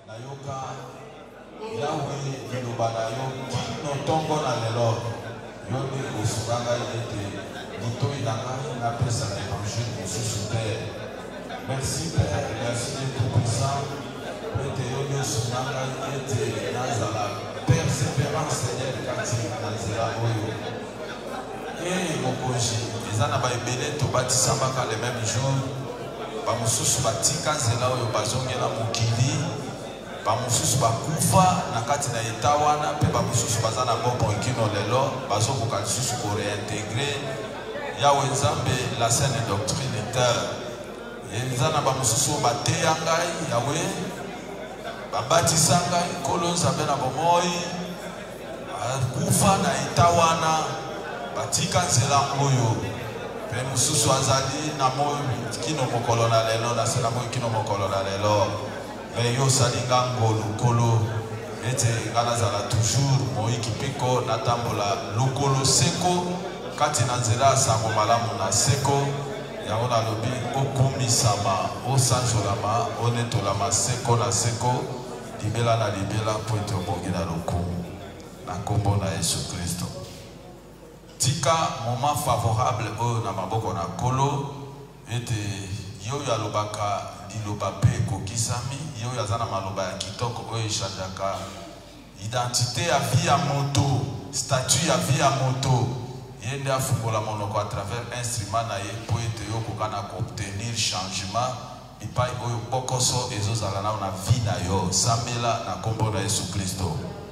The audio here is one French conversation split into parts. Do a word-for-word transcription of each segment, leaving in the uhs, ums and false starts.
nayoka yawe liloba na yo kino ntongo na lelo yo nde osunga ngai ete litoi na ngai napesa na évangile mosusu Père. Merci Père, merci de tout puissant po ete yo nde osunga ngai ete nazala persévérance Seigneur kati na nzela oyo. E mokonzi eza na baebele tobatisambaka le même jour bamosusu batika nzela oyo bazongela mokili, bamosusu bakufa na kati na eta wana, mpe bamosusu baza na bombo kino lelo bazokoka lisusu koreintegre yawe nzambe la saine doctrine terre. Eza na bamosusu oyo bateya ngai yawe babatisa ngai nkolo nzambe na bomoi bakufa na eta wana batika nzela oyo. Pe mosusu azali na moi kino mokolo na lelo na sela moi kino mokolo na lelo. Mais yo salinga ngolu kolo ete ngalazala toujours moi kipiko natambola lokolo seko kati na nzela sango malamu na seko yango na lobi okumisama osanjolama onetolama seko na seko libela na libela po ete obongi na lokumu na kombo na Yesu Kristo. Tika moment favorable oyo na maboko na kolo ete yo ya lobaka liloba pe kokisami yo ya zana maloba ya kitoko oyo eshanjaka identité ya vie ya moto, statut ya vie ya moto yende afungola monoko à travers instrument na ye po ete yo kokana obtenir changement bipai oyo bokoso ezozala na na vie na yo sambela na kombo na Yesu Kristo.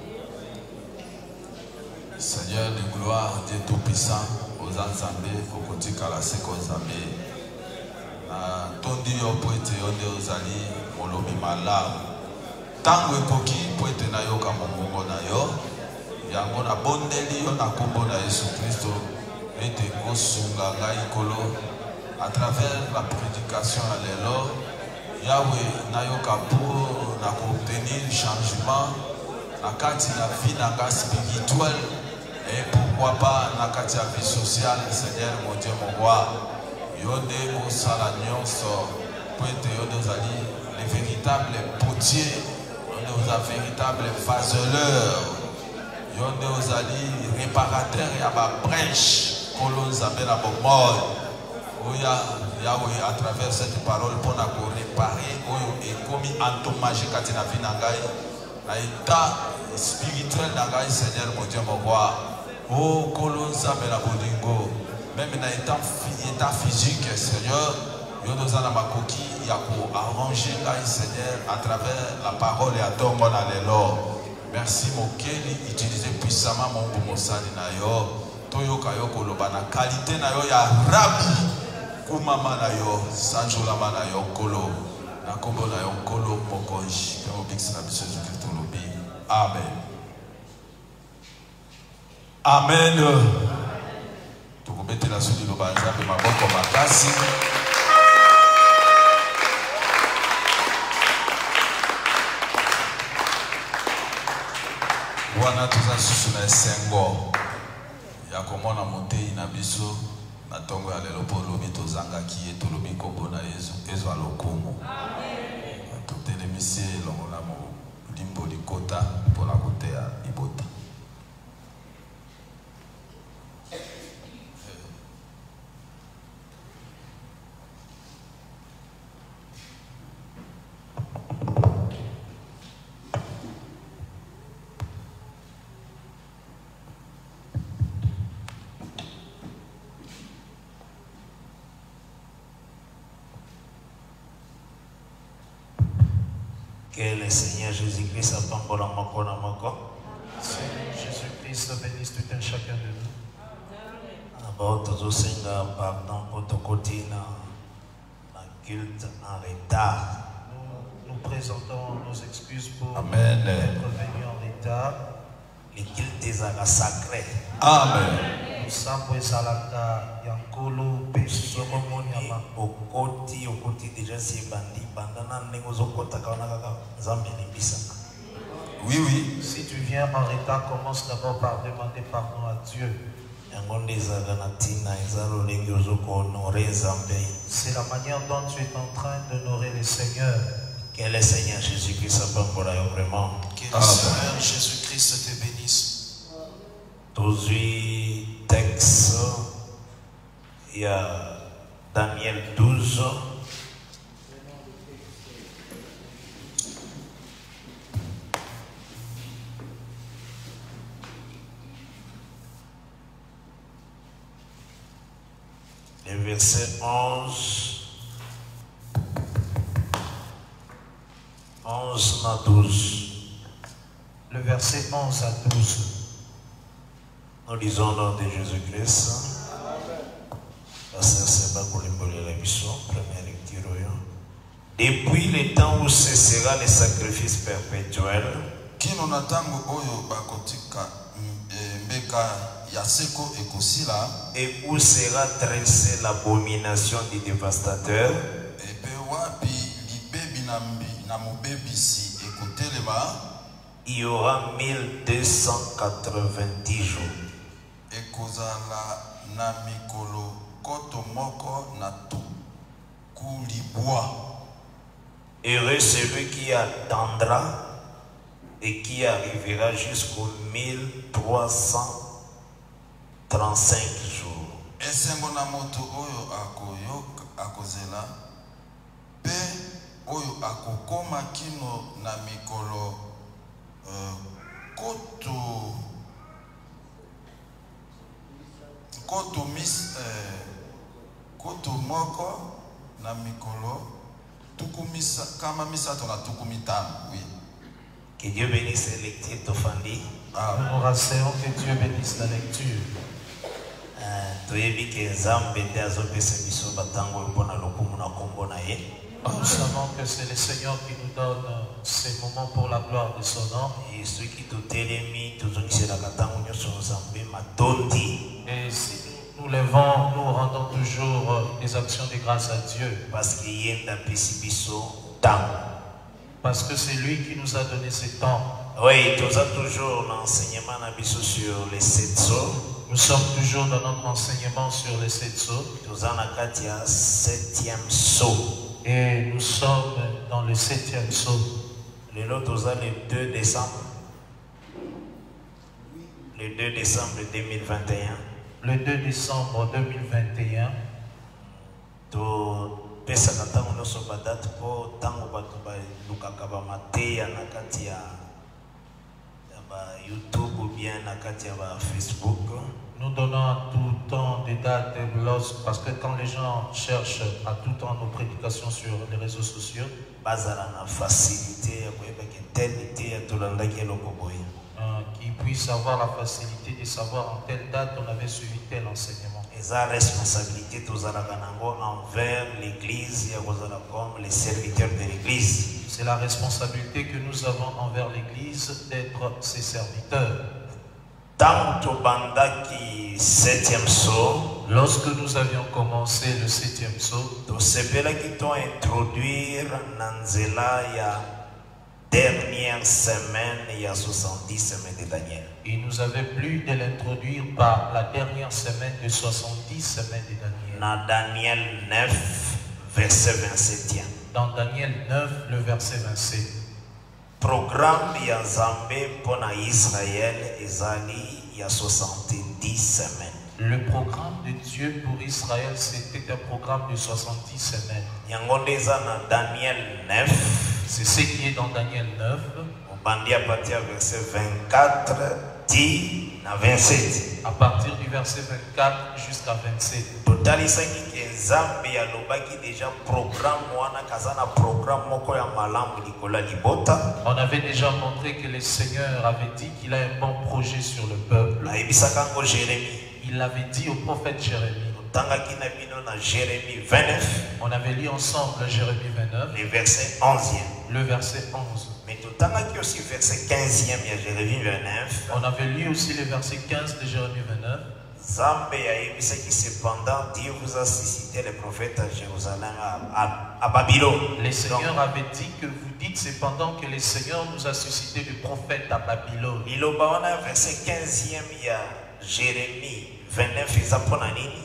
Seigneur de gloire, Dieu tout-puissant, aux Nzambe, au kotika la seko Nzambe. Na tondi yo po ete yo nde ozali molobi malamu. Tango ekoki po ete na yoka mongongo na yo. Yango na bondeli yo na kombo na Yesu Kristo. Ete kosunga ngai kolo à travers la prédication à lelo. Yahweh na yoka pour na obtenir changement na kati na vie na nga spirituelle. Et pourquoi pas na kati ya vie sociale, Seigneur mon Dieu mon roi. Yonde osala nyonso po ete yonde ozali les véritables potiers, yonde oza véritable vaseleur, yonde ozali réparateur ya ba brèche kolo nzambe na bomoi oya Yahweh à travers cette parole pour na ko réparer oyo ekomi endommagé kati na vie na ngai na état spirituel na ngai Seigneur mon Dieu mon roi. Oh kolo nzambe na bolingo même na état, état physique Seigneur yo nous en makoki ya ko arranger ngai Seigneur à travers la parole et à tongo na lelo. Merci mokeli utiliser puissamment mon bomosali na yo toyoka yo koloba na qualité na yo ya rabi kumama na yo sanjolama na yo kolo na kombo na yo kolo mokonji pe obiksi na biso Jésus Christ lobi. Amen. Amen. Tukubete la sudi lo banzambe maboko makasi. Wana tuza susu na esengo ya komona motei na biso na tongo ya lelo po lobi tozanga ki eto lobi kombo na Yesu ezo alokumu. Amen. Tutelemisi longo na mo limbo likota po na kotea ibota. Que le Seigneur Jésus-Christ apambo na moko na moko. Seigneur Jésus-Christ bénisse tout un chacun de nous. D'abord, tous senga pardon pour ton côté na culte en retard. Nous, nous présentons nos excuses pour Amen. être venus en retard. Les cultes ezala sacré. Amen. Nous savons salaka yankolo peso Yama okoti okoti déjà c'est bandi bandana ndenge ozokota kana kaka nzambe libisa. Oui oui. Si tu viens en retard, commence d'abord par demander pardon à Dieu. C'est la manière dont tu es en train d'honorer le Seigneur. Que le Seigneur Jésus-Christ soit pour là vraiment. Que le Seigneur Jésus-Christ te bénisse. Aujourd'hui, texte, il y a Daniel douze. Le verset onze. onze à douze. Le verset onze à douze. Nous lisons au nom de Jésus-Christ. Première lecture. Depuis le temps où cessera le sacrifice perpétuel, qui nous natango oyo bakotika mbeka ya seko ekosila, et où sera tressée l'abomination du dévastateur, et pe wapi libebi na mbi na mobebisi ekotelema, il y aura mille deux cent quatre-vingt-dix jours. Ekozala na mikolo koto moko na tuku libwa. Heureux celui qui attendra et qui arrivera jusqu'aux mille trois cent trente-cinq jours. Esengo na moto oyo akoyoka akozela pe oyo akokoma kino na mikolo uh, koto koto mis uh, koto moko na mikolo tukumisa kama misato na tukumitano. Oui. Que Dieu bénisse les lectures d'Offandi. Nous rassurons que Dieu bénisse la lecture. Nous savons que c'est le Seigneur qui nous donne ces moments pour la gloire de son nom. Et si nous levons, nous rendons toujours des actions de grâce à Dieu. Parce que c'est lui qui nous a donné ce temps. Oui, nous avons toujours l'enseignement sur les sept sceaux. Nous sommes toujours dans notre enseignement sur les sept sceaux. Nous avons le septième sceau. Et nous sommes dans le septième sceau. Le lot, nous avons le deux décembre. Le deux décembre deux mille vingt et un. Le deux décembre deux mille vingt et un. Pesa kata uno soba date po tango batu ba lukaka ba mateya na kati ya ba YouTube ou bien na kati ya ba Facebook. Nous donnons tout temps des dates des blogs parce que quand les gens cherchent à tout temps nos prédications sur les réseaux sociaux, bazala na facilité ya koyeba ke tel était ya tolanda ke lokoboy. Qui puissent avoir la facilité de savoir en telle date on avait suivi tel enseignement. Et la responsabilité envers l'église comme les serviteurs de l'église. C'est la responsabilité que nous avons envers l'église d'être ses serviteurs. Lorsque nous avions commencé le septième sceau, introduire dernière semaine, il y a soixante-dix semaines de Daniel. Il nous avait plu de l'introduire par la dernière semaine de soixante-dix semaines de Daniel. Dans Daniel neuf, verset vingt-sept. Dans Daniel neuf, le verset vingt-sept. Programme Yazambe pour Israël ezali il y a soixante-dix semaines. Le programme de Dieu pour Israël, c'était un programme de soixante-dix semaines. Yangondeza na Daniel neuf. C'est ce qui est dans Daniel neuf. À partir du verset vingt-quatre, dix à vingt-sept. À partir du verset vingt-quatre jusqu'à vingt-sept. On avait déjà montré que le Seigneur avait dit qu'il a un bon projet sur le peuple. Il l'avait dit au prophète Jérémie. On avait lu ensemble Jérémie vingt-neuf. Le verset onze. Le verset onze. Mais aussi verset quinzième de Jérémie vingt-neuf. On avait lu aussi le verset quinze de Jérémie vingt-neuf. Cependant, Dieu vous a suscité les prophètes à Jérusalem, à, à, à Babylone. Le Seigneur avait dit que vous dites cependant que le Seigneur nous a suscité des prophètes à Babylone. Il y a verset quinzième, il y a Jérémie vingt-neuf,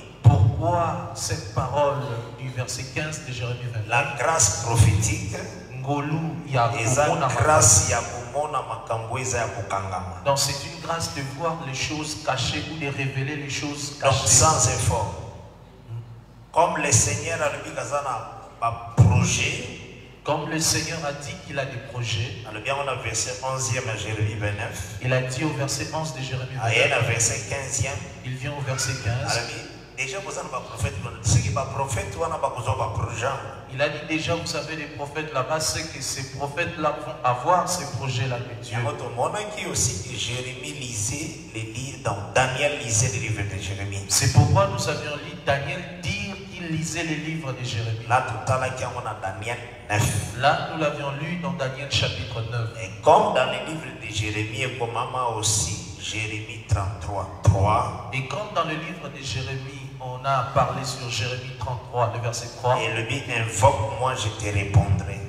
Pourquoi cette parole du verset quinze de Jérémie vingt-neuf? La grâce prophétique Donc c'est une grâce de voir les choses cachées ou de révéler les choses cachées. Donc sans effort. Comme le Seigneur a dit un projet. Comme le Seigneur a dit qu'il a des projets. On a verset onzième à Jérémie vingt-neuf. Il a dit au verset onze de Jérémie vingt-neuf. Verset quinzième. Il vient au verset quinze. Déjà, vous avez un prophète. Ce qui est un prophète, vous avez un projet. Il a dit déjà, vous savez, les prophètes là-bas, c'est que ces prophètes-là vont avoir ces projets-là de Dieu. Aussi que Jérémie lisait les livres, dans Daniel lisait les livres de Jérémie. C'est pourquoi nous avions lu Daniel dire qu'il lisait les livres de Jérémie. Là, tout à l'heure, on a Daniel neuf. Là, nous l'avions lu dans Daniel chapitre neuf. Et comme dans les livres de Jérémie et comme maman aussi, Jérémie trente-trois, trois. Et comme dans le livre de Jérémie, on a parlé sur Jérémie trente-trois, le verset trois. Et le but invoque, moi je te répondrai.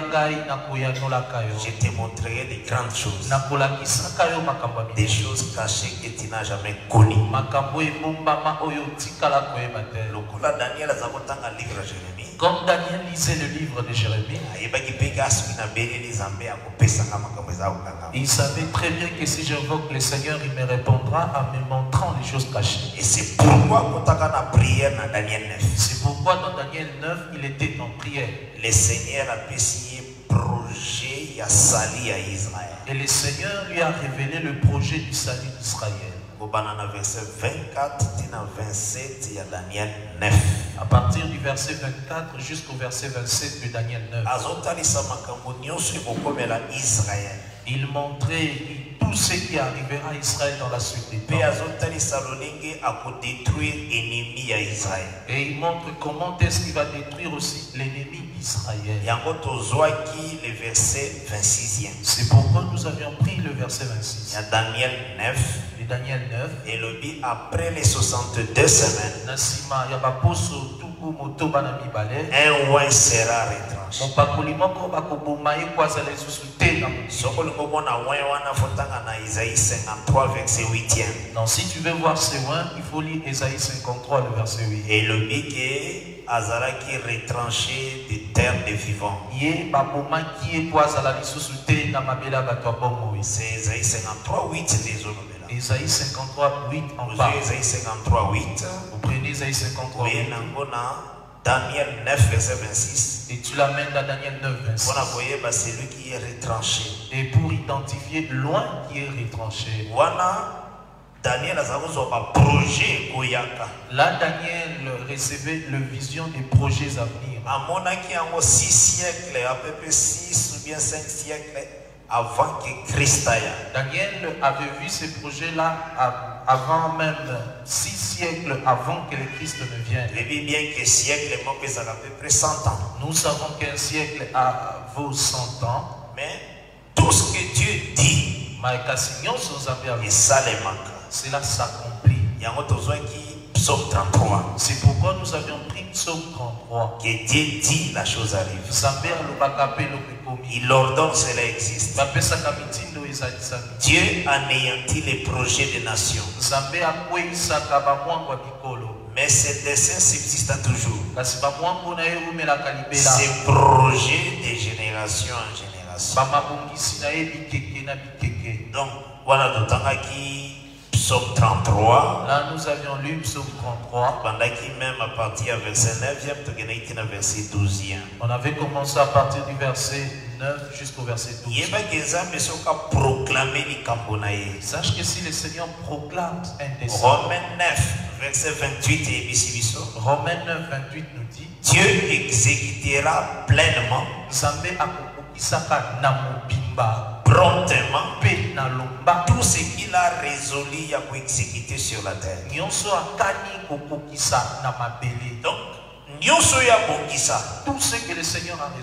Je te montrerai des grandes choses. Des choses cachées que tu n'as jamais connues. Comme Daniel lisait le livre de Jérémie, il savait très bien que si j'invoque le Seigneur, il me répondra en me montrant les choses cachées. Et c'est pourquoi C'est pourquoi dans Daniel neuf, il était en prière. Le Seigneur a signé projet à salut à Israël. Et le Seigneur lui a révélé le projet du salut d'Israël. Verset vingt-quatre à vingt-sept, il y a Daniel neuf. À partir du verset vingt-quatre jusqu'au verset vingt-sept de Daniel neuf. Il montrait tout ce qui arrivera à Israël dans la suite des temps. Et il montre comment est-ce qu'il va détruire aussi l'ennemi d'Israël. C'est pourquoi nous avions pris le verset vingt-six. Daniel neuf. Et Daniel neuf. Et le dit après les soixante-deux semaines, un oin sera retranché. Donc si tu veux voir ce oin, il faut lire Ésaïe cinquante-trois, le verset huit. Et le dit que Azara qui est retranché des terres des vivants. C'est Ésaïe cinquante-trois, huit, désolé. Ésaïe cinquante-trois, huit en parle. Ésaïe cinquante-trois, huit. Vous prenez Ésaïe cinquante-trois, huit. Daniel neuf, verset vingt-six. Et tu l'amènes dans Daniel neuf, vingt-six. C'est lui qui est retranché. Et pour identifier loin qui est retranché. Daniel a un projet. Là, Daniel recevait la vision des projets à venir. À mon avis, en six siècles, à peu près six ou bien cinq siècles avant que Christ aille. Daniel avait vu ces projets-là avant même six siècles avant que le Christ ne vienne. Bien que siècle, à peu près cent ans. Nous savons qu'un siècle a vaut cent ans. Mais tout ce que Dieu dit, et ça les manque. Cela s'accomplit. Il y a un besoin qui Psaume trente-trois. C'est pourquoi nous avions pris Psaume trente-trois. Que Dieu dit, la chose arrive. Il ordonne, cela existe. Dieu anéantit les projets des nations. Mais ces desseins subsistent toujours. Ces projets de génération en génération. Donc, voilà d'autant qui Psaume trente-trois. Là, nous avions lu Psaume trente-trois. Pendant qui même à partir du verset neuvième, verset douzième. On avait commencé à partir du verset neuf jusqu'au verset douze. Sache que si le Seigneur proclame un dessein. Romains neuf, verset vingt-huit et Romains neuf, vingt-huit nous dit Dieu exécutera pleinement promptement tout ce qu'il a résolu à exécuter sur la terre. Donc, tout ce que le Seigneur a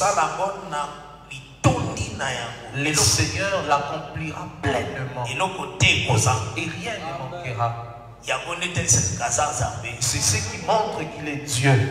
résolu, le Seigneur l'accomplira pleinement. Et rien ne manquera. C'est ce qui montre qu'il est Dieu.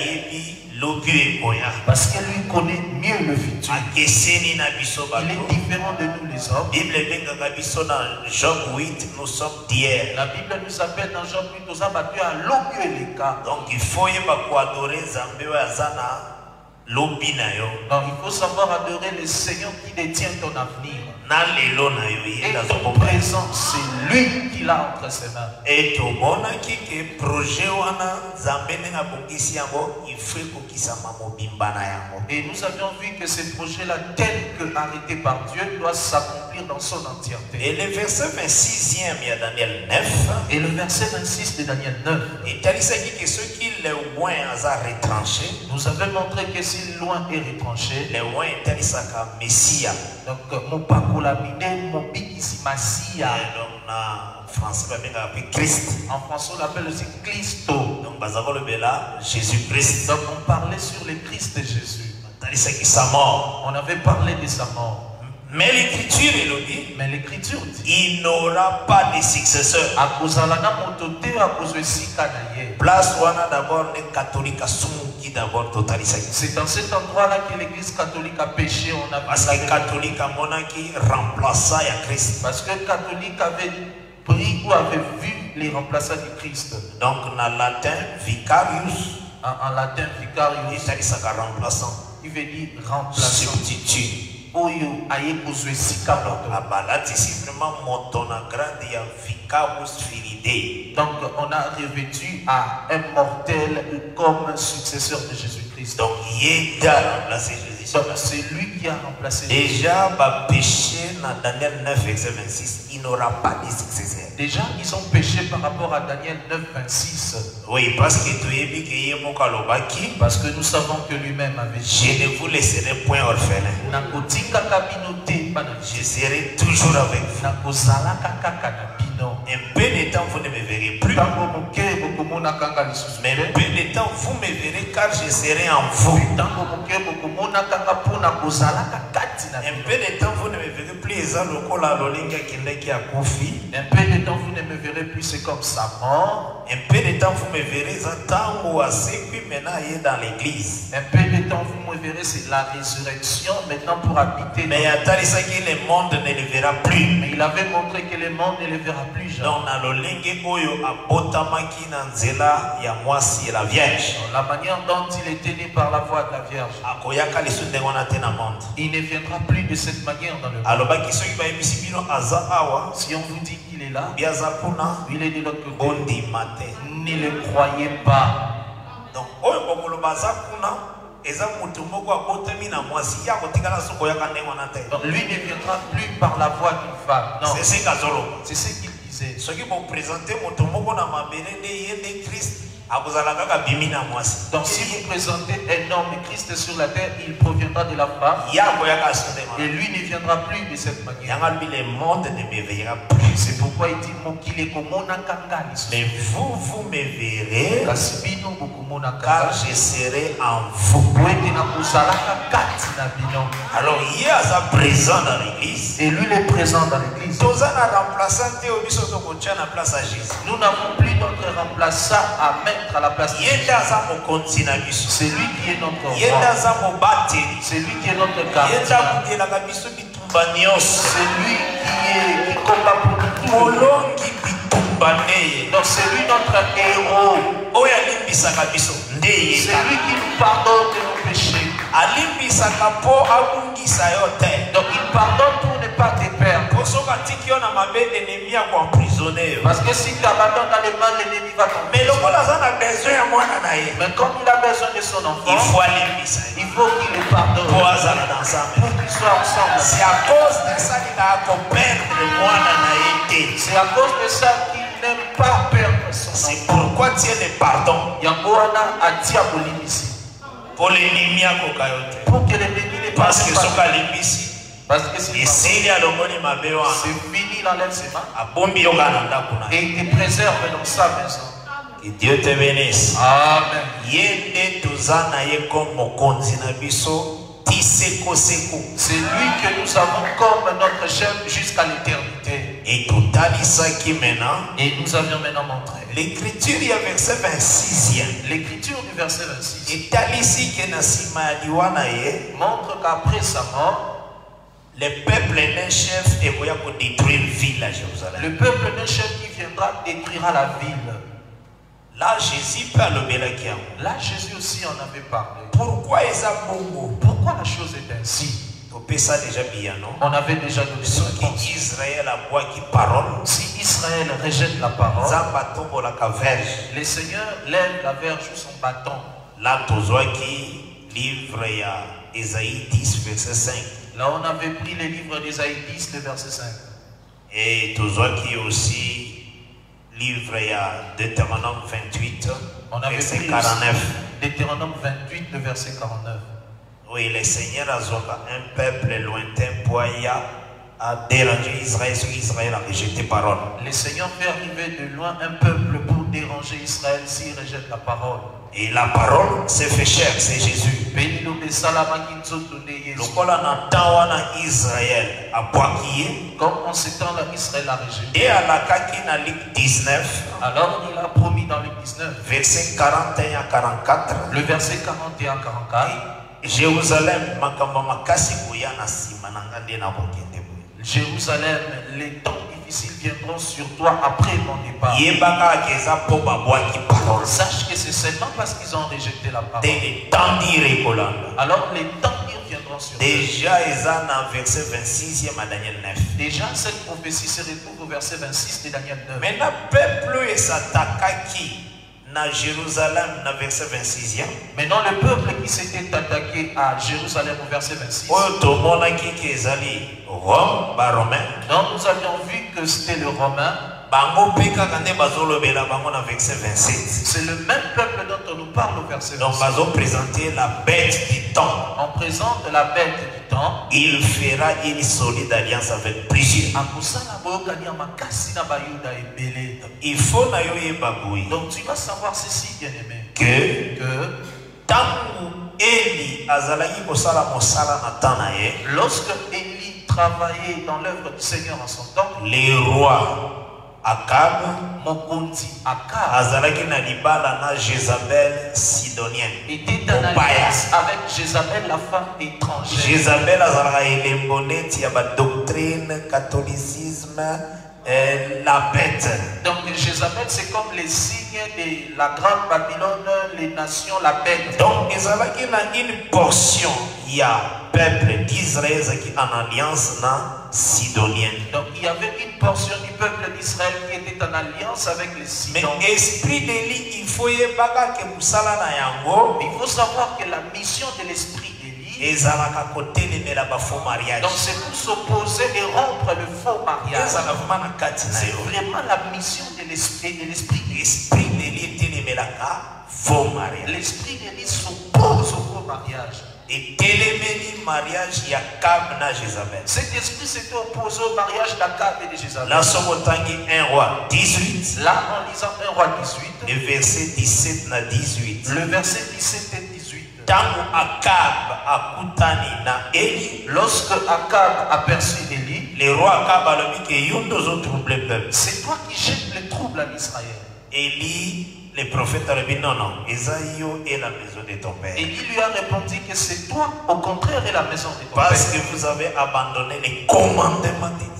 Parce qu'il lui connaît mieux le futur. Il est différent de nous les hommes. Job huit, nous sommes d'hier. La Bible nous appelle dans Job huit, nous avons battu à l'autre les cas. Donc il faut y adorer Zambé Azana Donc il faut savoir adorer le Seigneur qui détient ton avenir. Et ton présent, c'est lui qui l'a entre ses mains. Et nous avions vu que ce projet-là, tel que arrêté par Dieu, doit s'accomplir dans son entièreté. Et le verset vingt-sixième, il y a Daniel neuf. Et le verset vingt-six de Daniel neuf. Et tu as dit que ceux qui le loin à retranché. Nous avons montré que si loin est retranché, le loin est un Messia. Donc, mon pacolamine, mon bikisi Messia. Donc, en français, on appelle Christ. En français, on l'appelle aussi Christo. Donc, Jésus-Christ. Donc, on parlait sur le Christ de Jésus. Sa mort. On avait parlé de sa mort. Mais l'écriture, elle dit, mais l'écriture dit, il n'aura pas de successeur. Place d'abord les catholiques qui d'abord totalisé. C'est dans cet endroit-là que l'église catholique a péché. On a parce que les catholiques a qui remplaça Christ. Parce que les catholiques avaient pris ou avaient vu les remplaçants du Christ. Donc en latin, vicarius. En, en latin, vicarius. Il dit remplaçant. Il veut dire remplaçant. Substitut. Oyo aye kozwe sika moto. Abalati si vraiment montona grande ya vicabus filide. Donc on a revêtu à un mortel comme successeur de Jésus-Christ. Donc il a remplacé Jésus. Donc c'est lui qui a remplacé. Déjà ba péché dans Daniel neuf verset vingt-six, il n'aura pas de successeur. Déjà ils ont péché par rapport à Daniel neuf vingt-six. Oui, parce que tu es dit que yemo kalobaki. Parce que nous savons que lui-même avait dit. Je ne vous laisserai point orphelin. Je serai toujours avec vous. Un peu de temps vous ne me verrez plus. Mais un peu de temps vous me verrez car je serai en vous. Un peu de temps vous ne me verrez plus. Un peu de temps vous ne me verrez plus, c'est comme sa mort. Un peu de temps vous me verrez dans l'église. Un peu de temps vous me verrez, c'est la résurrection maintenant pour habiter. Mais le monde ne le verra plus. Mais il avait montré que le monde ne le verra plus jamais. Donc la Vierge. La manière dont il était né par la voix de la Vierge. Il ne viendra plus de cette manière dans le monde. Si on vous dit qu'il est là, il est de l'autre côté. Ne le croyez pas. Donc, lui ne viendra plus par la voix d'une femme. Non. C'est ce qu'il disait. Ce qui vont présenter mon tomogo dans ma béné de Christ. Donc si vous présentez un homme Christ sur la terre, il proviendra de la femme. Et lui ne viendra plus de cette manière. Le monde ne me verra plus. C'est pourquoi il dit mais vous, vous me verrez car je serai en vous. Alors il est présent dans l'église. Et lui il est présent dans l'église. Nous n'avons plus notre remplaçant à mettre à la place de Jésus. C'est lui qui est notre roi. C'est lui qui est notre gardien. C'est lui qui est qui combat pour nous. Donc c'est lui notre héros. C'est lui qui nous pardonne de nos péchés. Donc il pardonne pour ne pas te perdre. Parce que si tu abandonnes dans les mains, l'ennemi va tomber. Mais comme il a besoin de son enfant, il faut il faut qu'il le pardonne pour qu'ils soient ensemble. C'est à cause de ça qu'il a perdre le moine. C'est à cause de ça qu'il n'aime pas perdre son enfant. C'est pourquoi tu es le pardon. Pour l'ennemi à Kokayote. Pour que l'ennemi ne passe que ce qu'a l'imbécile. Parce que c'est fini dans l'air ses mains. Et il te préserve dans sa maison. Que Dieu te bénisse. Amen. C'est lui que nous avons comme notre chef jusqu'à l'éternité. Et tout ça qui maintenant. Et nous avions maintenant montré. L'écriture, il y a verset vingt-six. L'écriture du verset vingt-six. Et Talissi qui montre qu'après sa mort, le peuple d'un chef est pour détruire la ville à Jérusalem. Le peuple d'un chef qui viendra détruira la ville. Là, Jésus parle de la kiam. Là, Jésus aussi en avait parlé. Pourquoi est ça bongo? Pourquoi la chose est ainsi? On peut ça déjà bien, non? On avait déjà donné ce qui Israël a boit qui parole. Si Israël rejette la parole, le Seigneur lève la verge sur son bâton. Là, qui livre Ésaïe dix, verset cinq. Là, on avait pris les livres d'Ésaïe dix, le verset cinq. Et qui aussi livre Deutéronome vingt-huit, on avait verset pris quarante-neuf. Deutéronome vingt-huit, le verset quarante-neuf. Oui, le Seigneur a un peuple lointain pour a dérangé Israël, sur Israël a rejeté parole. Le Seigneur fait arriver de loin un peuple pour déranger Israël s'il rejette la parole. Et la parole s'est fait chair, c'est Jésus. Israël a boquillé. Comme en ce temps-là, Israël a rejeté. Et à la Kakina Luc dix-neuf. Alors il a promis dans Luc dix-neuf. Verset quarante et un à quarante-quatre. Le verset quarante et un à quarante-quatre. Jérusalem, Makamamakasi Boyana Simanangande na Bokende. Jérusalem, les temps difficiles viendront sur toi après mon départ. Sache que c'est seulement parce qu'ils ont rejeté la parole. Alors les temps viendront sur toi. Déjà, verset vingt-six à Daniel neuf. Déjà, cette prophétie se retrouve au verset vingt-six de Daniel neuf. Maintenant, peuple est s'attaqué à Jérusalem, dans verset vingt-six. Maintenant, le peuple qui s'était attaqué à Jérusalem au verset vingt-six. Rome, Romain. Donc nous avions vu que c'était le Romain. C'est le même peuple dont on nous parle au verset vingt-six. Donc, on présenter la bête du temps. On présente la bête du temps. Il fera une solide alliance avec plusieurs. Il faut donc tu vas savoir ceci, bien aimé, que, que tant Eli azalaki kosala mosala na temps na ye, lorsque Élie travaillait dans l'œuvre du Seigneur en son temps, les rois Akab, Mokonzi Akab, azalaki na libala na Jézabel sidonienne, était en alliance avec Jézabel, la femme étrangère. Jézabel azalaka elemboneti ya ba doctrine catholicisme. Euh, la bête. Donc Jézabel, c'est comme les signes de la grande Babylone, les nations, la bête. Donc il y a une portion, il y a peuple d'Israël qui est en alliance na sidonienne. Donc il y avait une portion du peuple d'Israël qui était en alliance avec les Sidoniens. Mais esprit d'Élie, il faut y que musala na yango. Il faut savoir que la mission de l'esprit donc c'est pour s'opposer et rompre le faux mariage. C'est vraiment la mission de l'esprit de l'esprit. L'esprit de faux mariage. L'esprit de l'Église s'oppose au faux mariage. Et téléméni mariage il y a Akab na Jézabel. Cet esprit s'était opposé au mariage d'Akab et de Jézabel. Là, un roi dix-huit. Là, en lisant un roi dix-huit. Le verset dix-sept na dix-huit. Le verset dix-sept et dix-huit. Tango Akab akutani na Eli. Lorsque Akab aperçut Élie, le roi Akab a dit que yondo zo trouble peuple. C'est toi qui jettes le trouble en Israël. Élie, le prophète a dit non non, Esaïo est la maison de ton père. Élie lui a répondu que c'est toi, au contraire, est la maison de ton Parce père. Parce que vous avez abandonné les commandements de Dieu.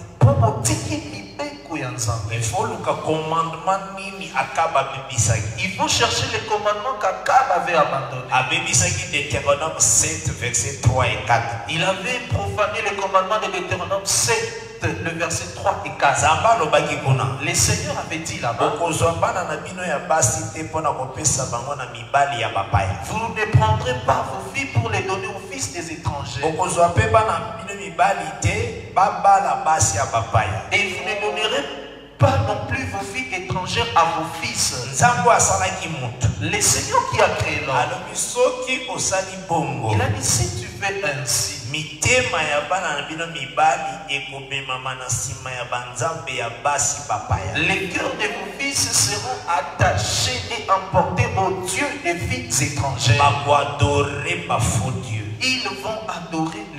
Il faut le commandement nini Akab bibisaki. Il faut chercher les commandements qu'Akab avait abandonnés. Abibisaki de Deutéronome sept verset trois et quatre. Il avait profané les commandements de Deutéronome sept, le verset trois et quatre. Le Seigneur avait dit là-bas. Vous ne prendrez pas vos filles pour les donner aux fils des étrangers. Et vous ne donnerez pas non plus vos filles étrangères à vos fils. Le Seigneur qui a créé l'homme, il a dit si tu fais ainsi, les cœurs de vos fils seront attachés et emportés aux dieux des filles étrangères. Ils vont adorer le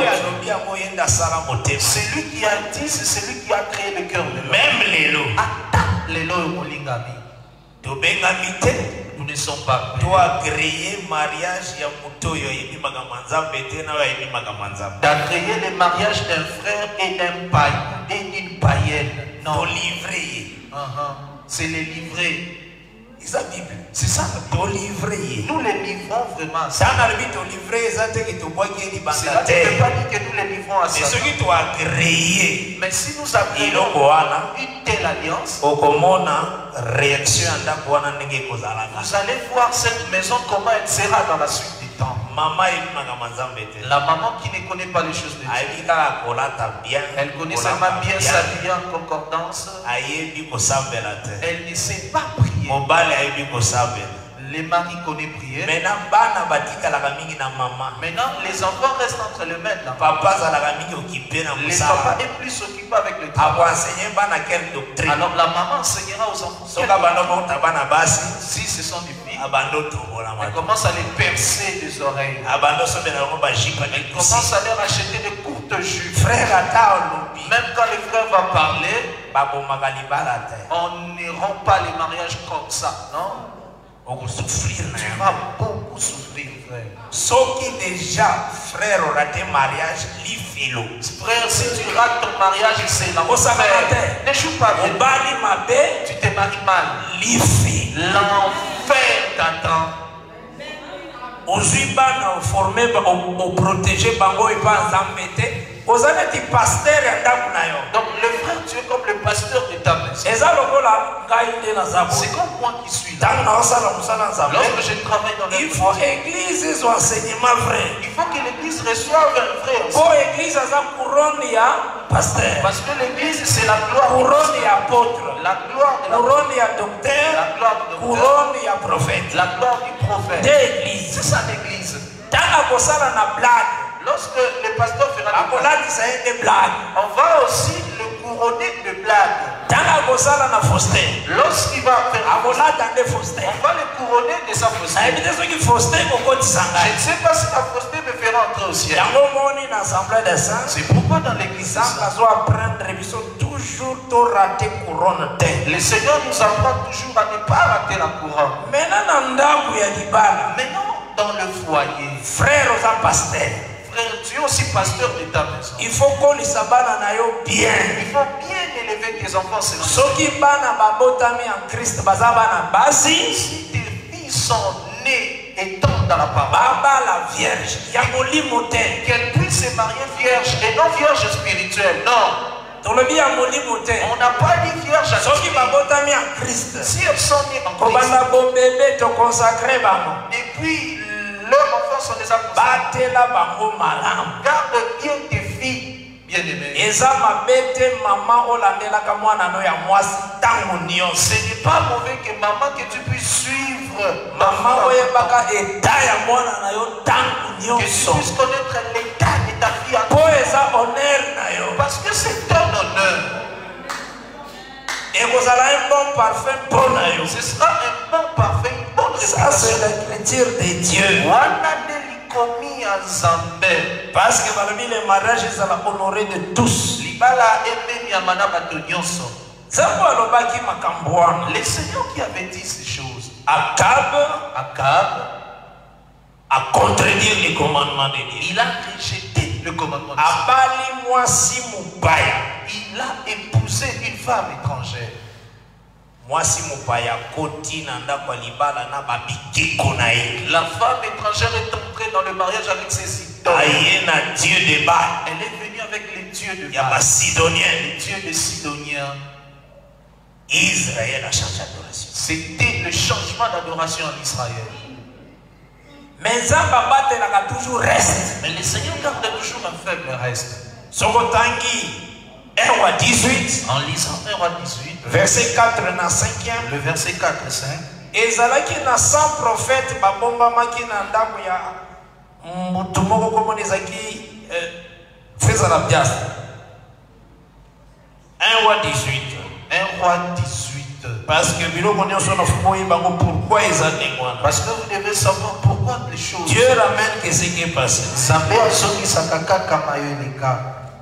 Dieu. C'est lui qui a dit, c'est celui qui a créé le cœur de l'homme. Même les lots. Les lots molingami. Nous ne sommes pas. Tu as créé mariage ya mutoyo yebi magamanzambe tena wa yebi magamanzambe. Tu as créé le mariage d'un frère et d'un païen et une païenne. Non, livré. Uh -huh. C'est les livrés. C'est ça. Nous livré. Nous les livrons vraiment à Ça ça. n'a pas livré, ça te que tu bois qui est C'est libanais. là que tu ne peux pas dire que nous les livrons à Mais ça. ce qui tu as créé, Mais si nous avons Ilokoana, une telle alliance, Okomona, réaction à ta koana nenge kozala. vous allez voir cette maison comment elle sera dans la suite du temps. Maman est magamazambete. La maman qui ne connaît pas les choses de Dieu, Aïbika kolata bien. elle connaît seulement bien s'habiller en concordance. Aïebi kosambela te. Elle ne sait pas prier. Mobile aïebi kosambela. Les maris connaissent prier. Maintenant, bana batika la mingi na maman. Maintenant, les enfants restent entre les mains de la maman. Papa za la mingi occupé na Les musala. papas est plus occupé avec le Abo travail. enseigner bana quelle doctrine. Alors la maman enseignera aux enfants. Soka bana bonta bana basi. Si ce sont des filles, Abando to bona elle ma. commence à les percer des oreilles. Abando so bena ko ba jipa Elle ni commence à leur acheter de courtes jupes. frère ata olobi. Même quand le frère va parler, Babo magali bala te. on ne rompt pas les mariages comme ça, non? Oko souffrir na Tu yango. vas beaucoup souffrir, frère. Soki déjà frère raté mariage li filo. Frère, si tu rates ton mariage, c'est la Osaka l'enfer. te. Ne joue pas bien. Obali mabe Tu te maries mal. li fi. L'enfer t'attend. Ozui bana formé ba o protéger bango e pa nzambete. Ozana ti pasteur ya ndaku na yo. Donc le frère, tu es comme le pasteur de ta maison. Eza lokola ngai nde na zabo. C'est comme moi qui suis là. Tango na osala musala nzambe. Lorsque je travaille dans Il le faut église ils ont enseignement vrai. il faut que l'église reçoive un frère. Pour église aza couronne ya pasteur. Parce que l'église, c'est la gloire. Couronne ya apôtre. La gloire de la Couronne ya docteur. La gloire du docteur. Couronne ya prophète. La gloire du prophète. De église. C'est ça l'église. Tanga kosala na blague. Lorsque le pasteur fera des blagues, Akolatisa ye de blague. on va aussi le couronner de blagues. Tanga kosala na faustin. Lorsqu'il va faire Akolata nde faustin. on va le couronner de sa fausseté. Nayebi te soki faustin kokotisa Je ngai. ne sais pas si la fausseté me fera entrer au ciel. Yango moni na assemblée des saints. C'est pourquoi dans l'église, Sanga zo apprendre biso toujours to rater couronne te. le Seigneur nous apprend toujours à ne pas rater la couronne. Maintenant na ndako ya libala. Maintenant, dans le foyer, Frère oza pasteur. frère, tu es aussi pasteur de ta maison. Il faut kolisa bana na yo bien. Il faut bien élever tes enfants selon Dieu. Soki bana babotami en Christ baza bana basi. Si tes filles sont nées étant dans la parole, Baba la vierge. Ya molimo te. qu'elles puissent se marier vierges et non vierges spirituelles. Non. Tolobi ya molimo te. On n'a pas dit vierges à Soki babotami en Christ. Si elles sont nées en Christ, Kobanda bobebe to consacrer bango. depuis leurs enfants sont déjà consacrés. Batela bango malam. Garde bien tes filles, bien-aimées. Eza mabete mama olandelaka mwana no ya mwasi tango nyonso. Ce n'est pas mauvais que maman que tu puisses suivre Mama oyebaka eta ya mwana na yo tango que tu nyonso. puisses connaître l'état de ta fille à Po toi. eza honneur na yo. Parce que c'est ton honneur. Ekozala un bon parfum mpo na yo. Ce sera un bon parfait, une bonne Ça c'est réputation. l'écriture de Dieu. Wana delikomi ya Nzambe. Parce que balobi le mariage ezala honoré de tous. Libala ememiama na bato nyonso. Nzambe alobaki makambo wana. Le Seigneur qui avait dit ces choses, Akab Akab, a contredire les commandements de Dieu. il a rejeté le commandement de Dieu. Abali mwasi mubaya. Il a épousé une femme étrangère. Mwasi mubaya koti na ndako ya libala na babikeko na ye. La femme étrangère est entrée dans le mariage avec ses idoles. Aye na Dieu de Baal. Elle est venue avec les dieux de Ya Baal, basidonien. les dieux des Sidoniens. Israël a changé d'adoration. C'était le changement d'adoration en Israël. Mais Nzambe abatelaka toujours reste. Mais le Seigneur garde toujours un faible reste. Sokotangi un roi dix-huit. En lisant un roi dix-huit, Verset quatre na cinquième. le verset quatre et cinq, Ezalaki na cent prophètes babombamaki na ndako ya mutu moko komona ezalaki feza la biasa. Un roi dix-huit. un roi dix-huit. Parce que biloko nyonso na fumoyi bango pourquoi ezali wana. Parce que vous devez savoir pourquoi les choses. Dieu ramène que ce qui est passé. Nzambe azongisaka kaka mayeleka.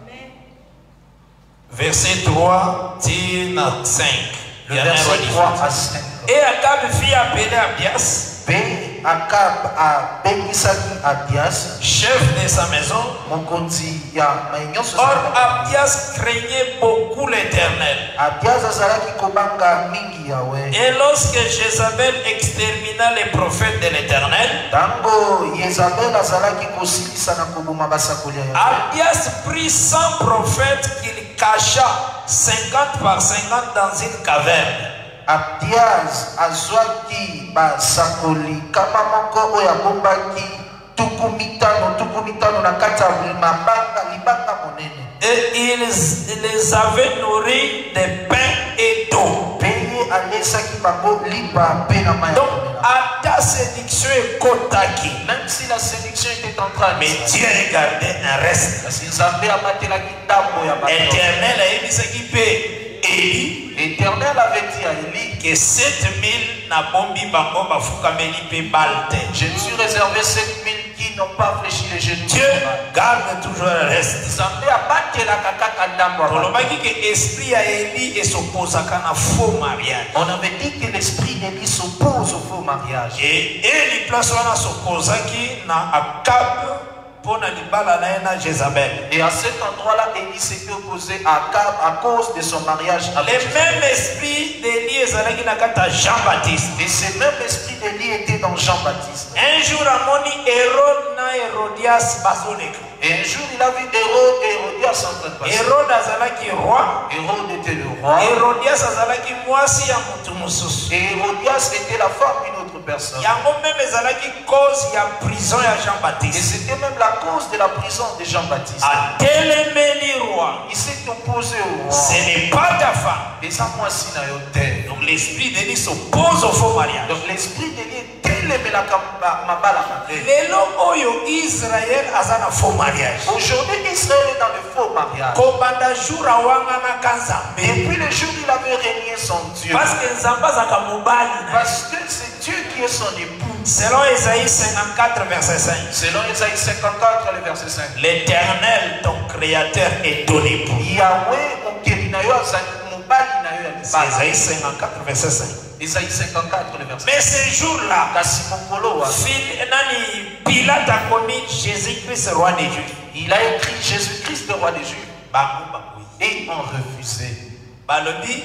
Verset trois na cinq. Le verset trois à cinq. Et Akab fit appeler Abias. Pe Akab a bengisaki Abdias, chef de sa maison. mokonzi ya mainyoso. Or Abdias craignait beaucoup l'Éternel. Abdias azalaki kobanga mingi Yahweh. Et lorsque Jézabel extermina les prophètes de l'Éternel, Tango Yezabel azalaki kosilisa na koboma basakoli ya Yahweh. Abdias prit cent prophètes qu'il cacha cinquante par cinquante dans une caverne. Abdias azwaki basakoli kama moko oyo abombaki tuku mitano tuku mitano na kati ya mabanga libanga monene. Et ils les avaient nourris de pain et d'eau. Peye alesaki bango liba pe na maya. Donc à ta séduction et kotaki, Même si la séduction était en train, mais Dieu a gardé un reste. si Nzambe amatelaki ndambo ya bato. Éternel a émis paix. Élie L'Éternel avait dit à Élie, que sept mille na bombi bango bafukameli pe balte. je me suis réservé sept mille qui n'ont pas fléchi les genoux. Dieu garde toujours le reste. Nzambe abatelaka kaka ndambo ya bato. Tolobaki que esprit à Élie et s'opposaka na faux mariage. On avait dit que l'esprit d'Élie s'oppose au faux mariage. Et Élie place wana s'opposaki na Akab pour na libala na ye na Jézabel. Et à cet endroit-là, Élie s'était opposé à Akab à cause de son mariage avec Le Jézabel. même esprit d'Élie ezalaki na kata Jean-Baptiste. Et ce même esprit d'Élie était dans Jean-Baptiste. Un jour amoni Hérode na Hérodias bazoleka. Et un jour, il a vu Hérode et Hérodias en train de passer. Hérode azalaki roi. Hérode était le roi. Hérodias azalaki mwasi ya mutu mosusu. Et Hérodias était la femme d'une autre personne. Yango même ezalaki cause ya prison ya Et Jean-Baptiste. c'était même la cause de la prison de Jean-Baptiste. Atelemeli roi. Il s'est opposé au roi. Ce n'est pas ta femme. Et ça, moi, si na yo te. Donc l'esprit d'Élie s'oppose au faux mariage. Donc l'esprit d'Élie est télémé la mabala. Lelo oyo Israël azana faux mariage. Aujourd'hui, Israël est dans le faux mariage. Kobanda jura wanga na kanzambe. Depuis le jour où il avait régné son Dieu. Parce que nzamba zaka mobali na. Parce que c'est Dieu qui est son époux. Selon Ésaïe cinquante-quatre verset cinq. Selon Ésaïe cinquante-quatre, le verset cinq. L'Éternel ton créateur est ton époux. Yahweh, okeli na yo azali mobali na yo ya C'est libala. Ésaïe cinquante-quatre verset cinq. Ésaïe cinquante-quatre, le verset cinq. Mais ce jour-là, Kasi mokolo wa, Phil- nani, Pilate a commis Jésus-Christ roi des Juifs. il a écrit Jésus-Christ, le roi des Juifs. Bango bakoui. Et ont refusé. Balobi,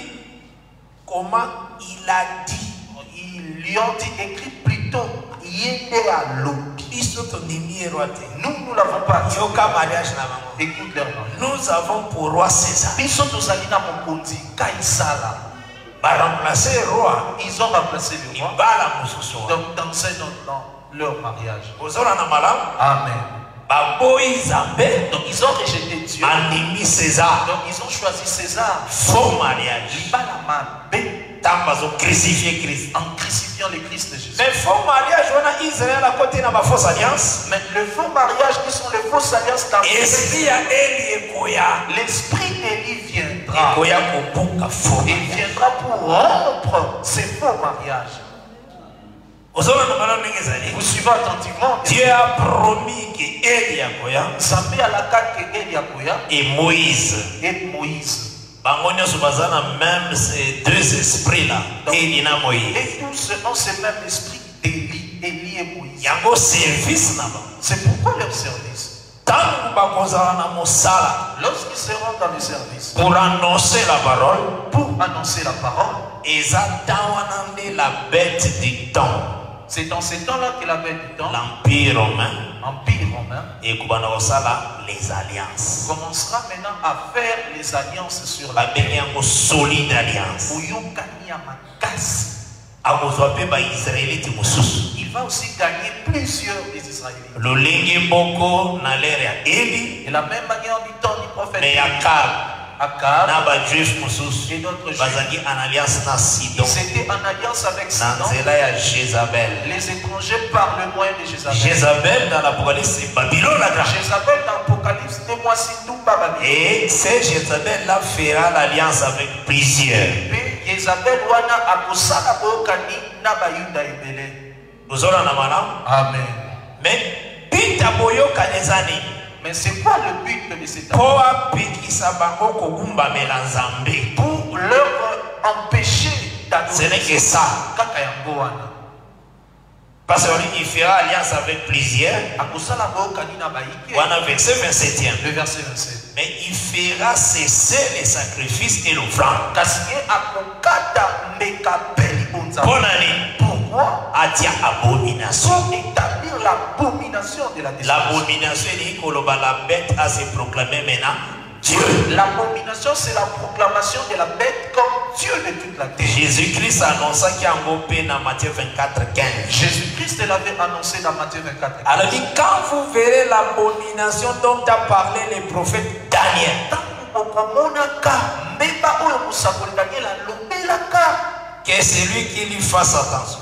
comment il a dit? Ils lui ont dit, écrit plutôt, Yende à l'eau. Biso tondimi roi te. Nous, nous l'avons pas dit. Yoka mariage na bango. Écoute leur nom. Nous avons pour roi César. Biso tozali na mokonzi, Kaïsala. Ba remplacer roi. Ils ont remplacé le roi. Ibala mususu. Donc, dans ce nom, leur mariage. Ozola na malam. Amen. Ba boyi Zambé. Donc, ils ont rejeté Dieu. Andimi César. Donc, ils ont choisi César. Faux mariage. Libala Mabé. Tambazo crucifié Christ. En crucifiant le Christ de Jésus. Mais faux mariage, on a Israël à côté de ma fausse alliance. Mais le faux mariage, qui sont les fausses alliances dans Esprit à Eli et Koya. l'esprit d'Élie viendra. Koya Kobuka faux. Il viendra pour rompre ces faux mariages. Vous suivez attentivement. Dieu a promis que Eli a Koya Zambé à la carte que Élie a Koya et Moïse. et Moïse. Bangonyo Subazana, même ces deux esprits-là, Eli na Moïse. Et tous ont ce même esprit d'Élie, Élie et Moïse. Yango service na ba. C'est pourquoi leur service. Tangu bakozala na mosala Lorsqu'ils seront dans le service, pour annoncer la parole, pour annoncer la parole, eza tawanande la bête du temps. c'est dans ce temps-là que la bête du temps, L'empire romain l'Empire romain, et kubana kosala les alliances. commencera maintenant à faire les alliances sur la Babengi yango solide alliance. Oyokani ya makasi. Akozwa pe ba Israélite mosusu. Il va aussi gagner plusieurs des Israélites. Lolenge moko na l'ère ya Eli Et la même manière du temps du prophète mais Akab Akab na ba juif mosusu et d'autres juifs, bazangi en alliance na Sidon ils étaient en alliance avec na Sidon. nzela ya Jézabel. Les étrangers par le moyen de Jézabel. Jézabel dans l'Apocalypse c'est Babylone la grande. Jézabel dans l'Apocalypse, de moi Sidumba Babylone. Et c'est Jézabel là fera l'alliance avec plusieurs. Et Jézabel wana akosala boyokani na bayuda ebele. Nous allons en malam. Amen. Mais pita boyoka nezani. Mais c'est quoi le but de cet Po apekisa bango kogumba melanzambe. Pour leur empêcher Ce n'est d'adorer que ça. kaka yango wana. Parce qu'il fera alliance avec plusieurs. Voilà verset vingt-septième. Le verset vingt-sept. Mais il fera cesser les sacrifices et l'offrande. Pourquoi? Atia abomination. Pour établir l'abomination de la désolation. L'abomination est que la bête a se proclamé maintenant Dieu. L'abomination, c'est la proclamation de la bête comme Dieu de toute la terre. Jésus-Christ annonça qu'il y a un peu dans Matthieu vingt-quatre, quinze. Jésus-Christ l'avait annoncé dans Matthieu vingt-quatre, quinze. Alors, dit, quand vous verrez l'abomination dont a parlé le prophète Daniel, que c'est lui qui lui fasse attention.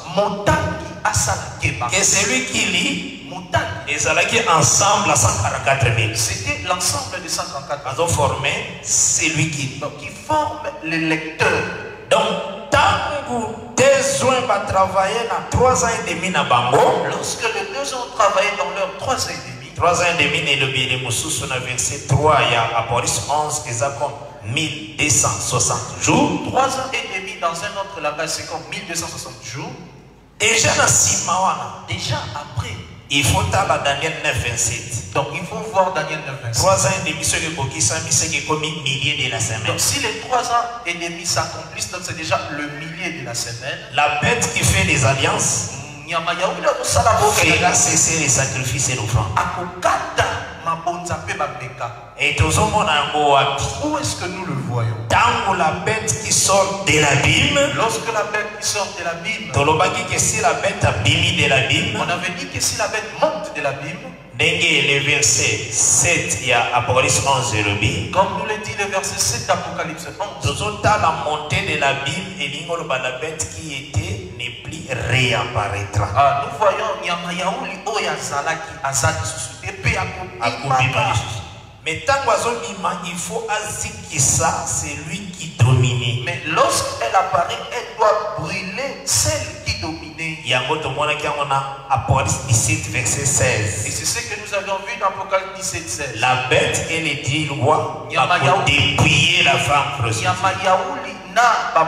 Que c'est lui qui lit. Et ça là qui ensemble à cent quarante-quatre mille. C'était l'ensemble de cent quarante-quatre mille. Ils ont formé celui qui. Donc, qui forme les lecteurs. Donc, tant que deux joints vont travailler dans trois ans et demi dans Bango. Lorsque les deux ont travaillé dans leurs trois ans et demi. Trois ans et demi, et le bien de Moussou, sur le verset trois, il y a Apocryphe onze, qui a comme mille deux cent soixante jours. Trois ans et demi dans un autre langage, c'est comme mille deux cent soixante jours. Déjà dans Simawana. Déjà après. Il faut aller Daniel neuf, vingt-sept. Donc il faut voir Daniel neuf, vingt-sept. Trois ans et demi, ceux qui sont comme milliers de la semaine. Donc si les trois ans et demi s'accomplissent, donc c'est déjà le millier de la semaine. La bête qui fait les alliances fera cesser les sacrifices et l'offrande. Et tout le monde où est-ce que nous le voyons? Tant la bête qui sort de l'abîme, lorsque la bête qui sort de l'abîme, que si la bête a bimi de l'abîme, on avait dit que si la bête monte de l'abîme, le verset sept, il y a Apocalypse onze, comme nous le dit le verset sept d'Apocalypse onze, la montée de l'abîme et la bête qui était ne plus réapparaîtra. Ah, nous voyons Yamayaouli Oyazala qui azad sous épée à mais tant qu'il faut ça, c'est lui qui domine. Mais lorsqu'elle apparaît, elle doit brûler celle qui domine. Il y a un Apocalypse dix-sept, verset seize. Et c'est ce que nous avions vu dans Apocalypse dix-sept, seize. La bête, elle est dit, roi, va dépouiller la femme prostituée. Va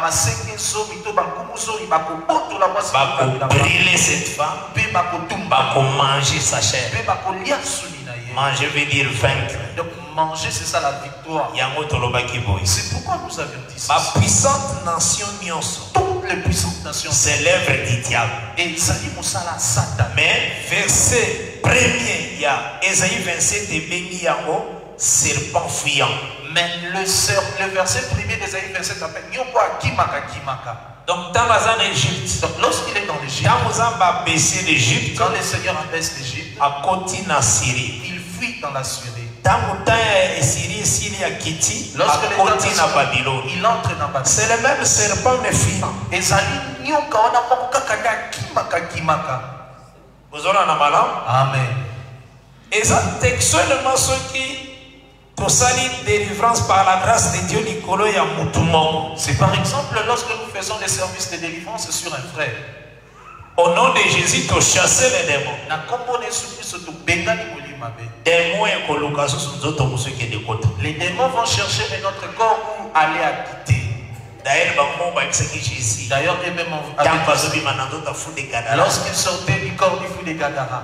brûler cette femme, va manger sa chair. Manger veut dire vaincre. Donc manger, c'est ça la victoire. C'est pourquoi nous avions dit ça. Ma puissante nation, toutes les puissantes nations, c'est l'œuvre du diable. Et ça dit Moussala Satan. Mais verset premier, il y a Ésaïe vingt-sept et béni yango serpent fuyant. Mais le, le verset premier d'Ésaïe vingt-sept appelle Nyokwa Kimaka Kimaka. Donc dans l'Égypte, donc lorsqu'il est dans l'Égypte, quand baisser l'Égypte, quand le Seigneur abaisse l'Égypte, à continue en Syrie, il fuit dans la Syrie. Lorsque il continue à Babylone, il entre dans Babylone. C'est le même serpent mais fuyant. Et ça dit Nyoka on a pas Kimaka Kimaka. Vous aurez un amalam. Amen. Et ça textuellement ceux qui Tosali délivrance par la grâce de Dieu Nicolo et Moutoumon. C'est par exemple lorsque nous faisons des services de délivrance sur un frère. Au nom de Jésus, tu chasses les démons. Démons et colocations sont d'autres ceux qui décotent. Les démons vont chercher notre corps où aller habiter. D'ailleurs, eux-mêmes lorsqu'ils sortaient du corps du fou de Gadara,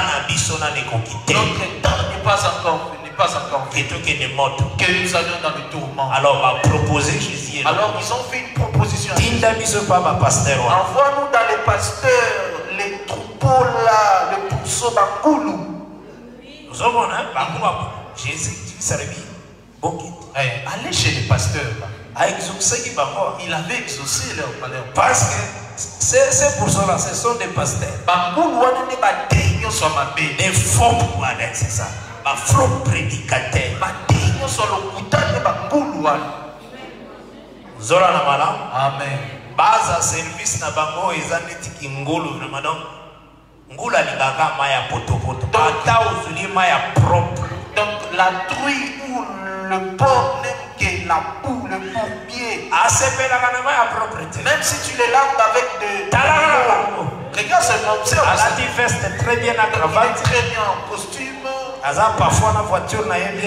notre temps n'est pas encore pas encore fait que nous allions dans le tourment. Alors, va proposer Jésus. Alors, ils ont fait une proposition. Envoie-nous dans les pasteurs, les troupeaux là, le pourceau Bakoulou. Nous avons un Jésus qui s'est allez chez les pasteurs. Il avait exaucé leur valeur. Parce que c'est pour cela, ce sont des pasteurs. Des faux pouvoirs, c'est ça. Ma faux prédicateur. Zola na malam. Amen. Baza service na bango ezaneti kingolo vraiment donc ngula lingaka maya poto poto. Ata uzuli maya propre. Donc la truie ou le porc n'aime que la boue, le bourbier. Même si tu les laves avec de... Regarde ce nom, c'est elle veste très bien à cravate, très bien en costume. Parfois la voiture n'a rien.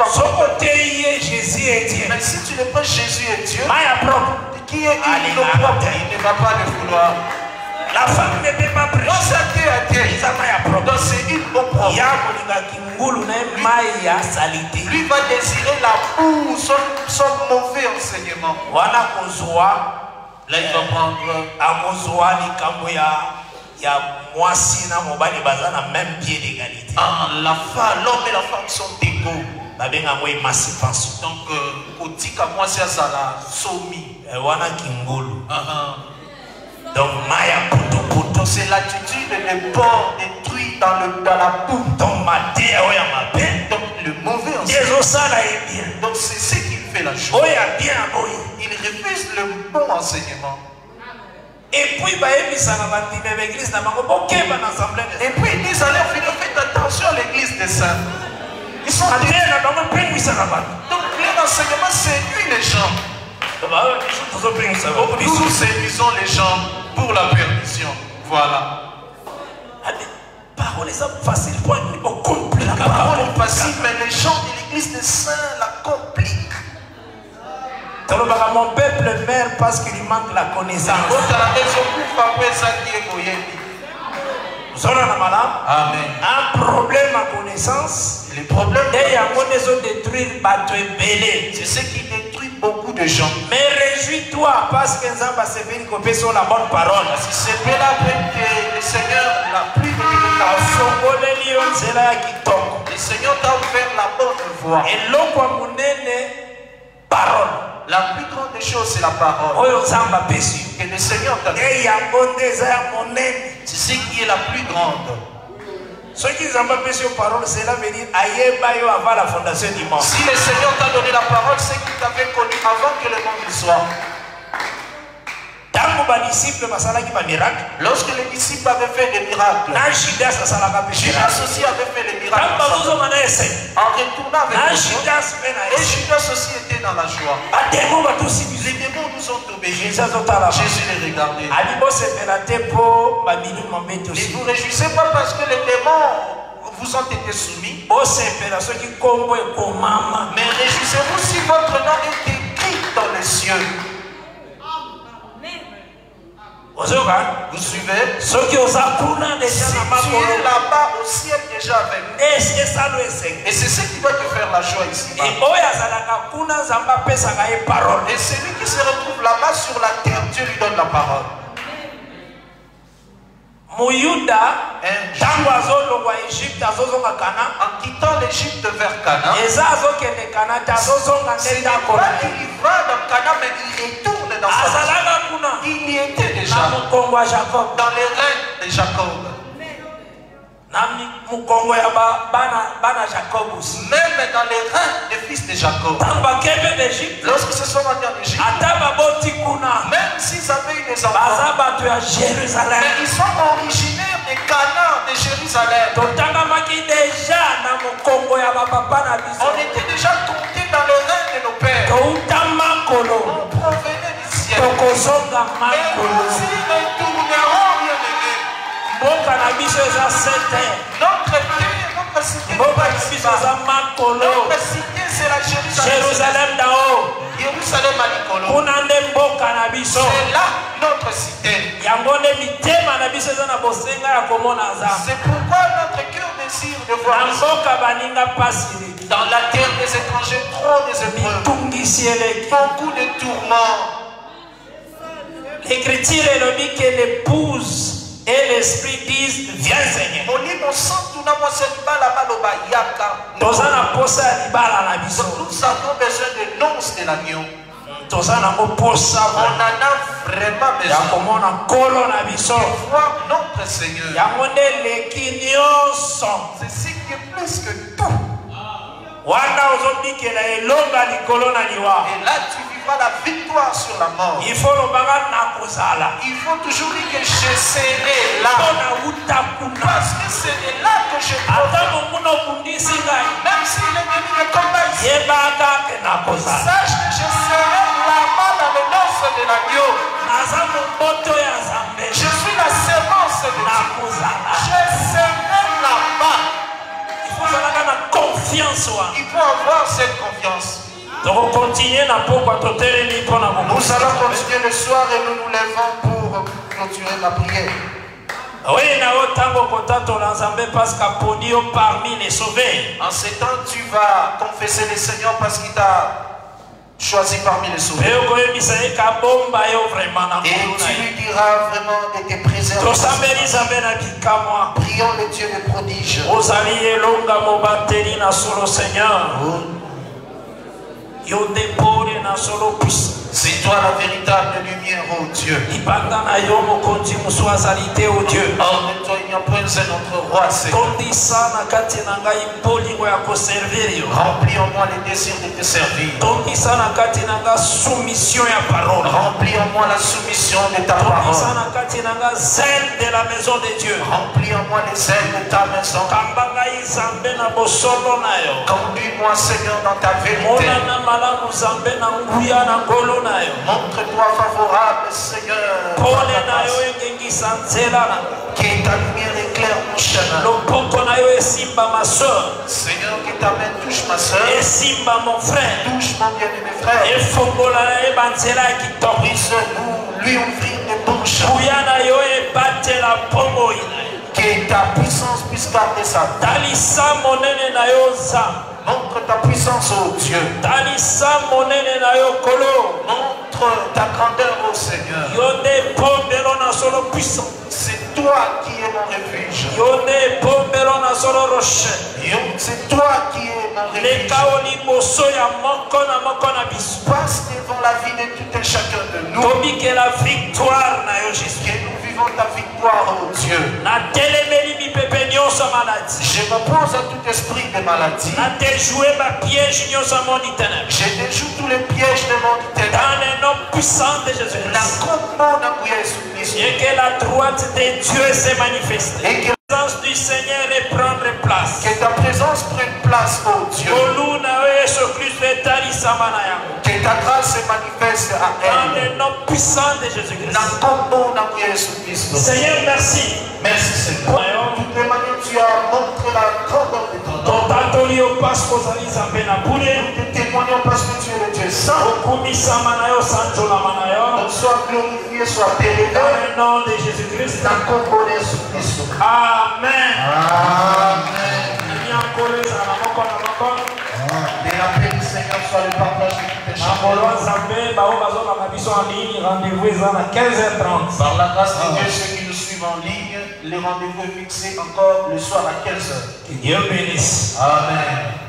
Jésus est Dieu. Mais si tu ne prends Jésus est Dieu, Maya propre. Qui est il, il ne va pas le vouloir. La femme ne peut pas prêcher. Dans c'est une bonne problème. Lui va désirer la boue, son, son mauvais enseignement. Là, il va prendre ah, la femme, l'homme et la femme sont égaux. Donc, Kotika, moi, c'est ça, la somi. Donc, Maya Puto Puto, c'est l'attitude des porcs détruits dans, le, dans la boue. Donc, Donc, le mauvais enseignement. Donc, c'est ce qui fait la chose. Il refuse le bon enseignement. Et puis, et puis ils disent à leur fille, faites attention à l'église des saints. Ils sont donc leur enseignement séduit les gens. Nous séduisons les gens pour la perdition. Voilà. La parole est facile, la parole est facile, mais les gens de l'église des saints la compliquent. Mon peuple meurt parce qu'il lui manque la connaissance. Amen. Un problème à connaissance. Les problèmes détruire c'est ce qui détruit beaucoup de gens. Mais réjouis-toi parce que Nzamba s'est fait une copie sur la bonne parole. Si c'est bien la peine que le Seigneur l'a plus de le Seigneur t'a offert la bonne voie. Et l'eau parole. La plus grande chose, c'est la parole. Que le Seigneur t'a donné. C'est ce qui est la plus grande. Ceux qui n'ont pas péché aux paroles, cela veut dire avant la fondation du monde. Si le Seigneur t'a donné la parole, c'est qu'il t'avait connu avant que le monde soit. Lorsque les disciples avaient fait des miracles, Judas aussi avait fait des miracles. En retournant avec eux, et Judas aussi était dans la joie. Les démons nous ont obéis. Jésus les regardait. Ne vous réjouissez pas parce que les démons vous ont été soumis. Mais réjouissez-vous si votre nom est écrit dans les cieux. Vous suivez? Si tu es là-bas au ciel déjà avec nous. Et c'est ce qui va te faire la joie ici. Et celui qui se retrouve là-bas sur la terre, Dieu lui donne la parole. Muyuda, en quittant l'Égypte vers Cana, c'est pas qu'il va dans Cana, mais il retourne dans sa maison. Il y était déjà dans les reins de Jacob. Même dans les reins des fils de Jacob. Lorsqu'ils se sont rendus en Égypte, même s'ils avaient eu des enfants, mais ils sont originaires de Cana, de Jérusalem. On était déjà comptés dans les reins de nos pères. On provenait du ciel. Et nous y retournerons, bien-aimés. Notre terre, notre cité, notre cité, c'est la Jérusalem d'en-haut. Jérusalem à Nicolo. C'est là notre cité. C'est pourquoi notre cœur désire de voir dans la terre des étrangers trop des épreuves, beaucoup de tourments. L'écriture est le dit que l'épouse et l'esprit disent viens Seigneur. Nous avons besoin de l'once de l'agneau. On en a vraiment besoin de voir notre Seigneur. C'est ce qui est plus que tout. Et là tu vivras la victoire sur la mort. Il faut toujours dire que je serai là. Parce que c'est de là que je profite. Même si l'ennemi me combat ici, sache que je serai là-bas dans les noces de l'agneau. Je suis la sémence de Dieu. Je serai là-bas. Confiance. Il faut avoir cette confiance. Nous allons continuer le soir et nous nous levons pour clôturer ma prière. Oui, parce parmi les sauvés. En ces temps, tu vas confesser le Seigneur parce qu'il t'a choisi parmi les sauvés. Et tu lui diras vraiment de te préserver. Prions le Dieu des prodiges. C'est toi la véritable lumière, oh Dieu. Hors de toi, il n'y a point un autre roi. Remplis en moi les désirs de te servir. Remplis en moi la soumission de ta parole. De la maison de Dieu. Remplis en moi les ailes de ta maison. Conduis-moi, Seigneur, dans ta vérité. Montre-toi favorable, Seigneur. Que ta lumière éclaire mon chemin. Seigneur, que ta main touche ma soeur. Mon frère. Touche mon bien-aimé frère. Brise-nous, lui ouvrir les bouches. Que ta puissance puisse garder sa vie. Montre ta puissance, oh Dieu. Montre ta grandeur, oh Seigneur. C'est toi qui es mon refuge. C'est toi qui es mon refuge. Passe devant la vie de tout et chacun de nous. Que la victoire, que nous vivons ta victoire, oh Dieu. Je m'oppose à tout esprit de maladie. Je déjoue tous les pièges de mon ténèbres. Dans le nom puissant de Jésus. Et que la droite de Dieu se manifeste. Et que la présence du Seigneur ait prendre place. Que ta présence prenne place, oh Dieu. Que ta grâce se manifeste à elle. Dans le nom puissant de Jésus-Christ. Seigneur, merci. Merci Seigneur. De toutes les manières, tu as montré la grandeur de ton nom. Nous te témoignons parce que tu es le Dieu saint. Sois glorifié, sois élevé. Dans le nom de Jésus-Christ. Amen. Amen. Et la paix du Seigneur soit le partage de toutes les choses. Par la grâce de Dieu, ceux qui nous suivent en ligne, les rendez-vous fixés encore le soir à quinze heures. Que Dieu bénisse. Amen.